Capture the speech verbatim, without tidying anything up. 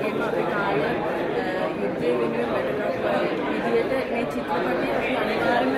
ඒකෙන් අපි කාලය යුද්ධය වෙනුවෙන් වැඩ කරන විදිහට මේ චිත්‍රපටය අපි අනිවාර්යයෙන්ම